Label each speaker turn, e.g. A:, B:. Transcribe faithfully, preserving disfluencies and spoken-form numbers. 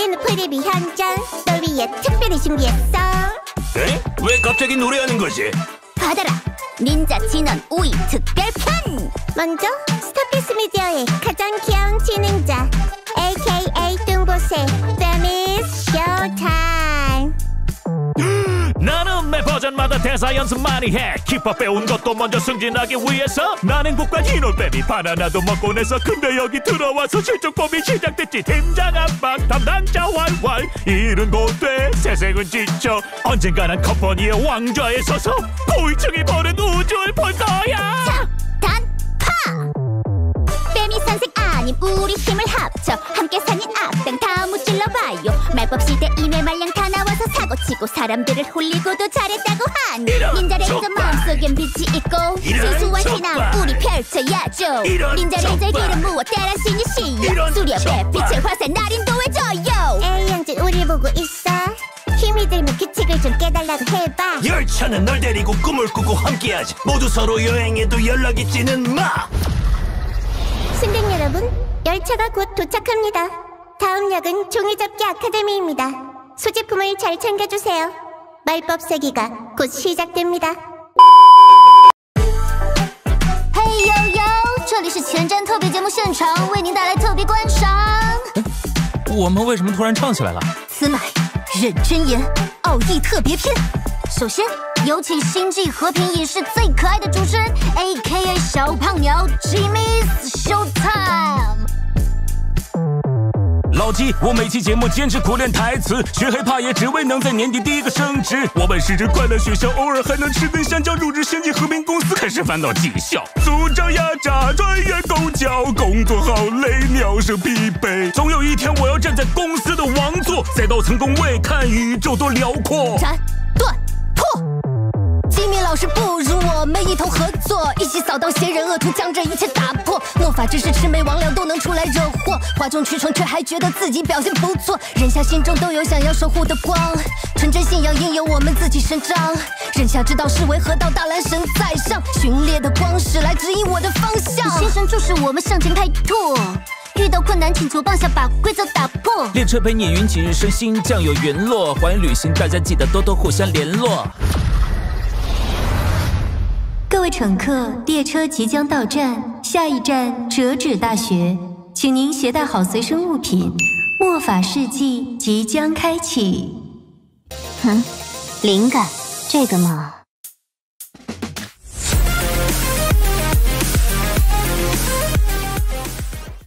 A: 우리는 프리뷰 현장 널 위해 특별히 준비했어.
B: 에? 왜 갑자기 노래하는 거지?
A: 받아라! 닌자 진원 오 위 특별편! 먼저 스타피스 미디어의 가장 귀여운 진행자 에이케이에이 뚱보세 페미스 쇼타임.
B: 나는 매 버전마다 대사 연습 많이 해. 힙합 배운 것도 먼저 승진하기 위해서. 난 행복과 흰올빼미 바나나도 먹고 내서. 근데 여기 들어와서 실존법이 시작됐지. 팀장 압박 담당자 왈왈 일은 곧돼 세상은 지쳐. 언젠가는 컴퍼니의 왕좌에 서서 고위층이 버는 우주를 볼 거야.
A: 단파! 빼미 선생 아님 우리 힘을 합쳐 함께 사는 악당 다 무찔러봐요. 말법 시대 이메 말량 다 나와서 사고치고 사람들을 홀리고도 잘했다고 하니 닌자 레이저 마음속엔 빛이 있고 수수와 신앙 우리 펼쳐야죠. 닌자 레이저의 길은 무엇 따라시니 시야 수렵의 빛의 화살 날 인도해줘요. 에이 양진 우리 보고 있어. 힘이 들면 규칙을 좀 깨달라고 해봐.
B: 열차는 널 데리고 꿈을 꾸고 함께하지. 모두 서로 여행해도 연락 잊지는 마.
A: 승객 여러분, 열차가 곧 도착합니다. 다음 역은 종이접기 아카데미입니다. 소지품을 잘 챙겨주세요. 말법 세기가 곧 시작됩니다. 嘿呦呦，这里是前瞻特别节目现场，为您带来特别观赏。
C: 我们为什么突然唱起来了？
A: 此乃认真言奥义特别篇。首先，有请星际和平影视最可爱的主持人 ，A K A 小胖鸟 Jimmy's Showtime。
C: 老鸡，我每期节目坚持苦练台词，学黑怕也只为能在年底第一个升职。我本是只快乐学校，偶尔还能吃根香蕉。入职星际和平公司，开始烦恼绩效，组长压榨，专员狗叫，工作好累，鸟声疲惫。总有一天我要站在公司的王座，赛道层工位，看宇宙多辽阔。
A: 斩断破。吉米老师不如我们一同合作，一起扫荡邪人恶徒，将这一切打破。魔法知识魑魅魍魉都能出来惹祸，哗众取宠却还觉得自己表现不错。人下心中都有想要守护的光，纯真信仰应由我们自己伸张。人下知道是为何道，大蓝神在上，寻猎的光矢来指引我的方向。心神注视我们向前开拓，遇到困难请求棒下把规则打破。
C: 列车陪你云起日升，新将有陨落。环游旅行，大家记得多多互相联络。
D: 各位乘客，列车即将到站，下一站折纸大学，请您携带好随身物品，魔法世纪即将开启。
A: 哼，灵感，这个嘛。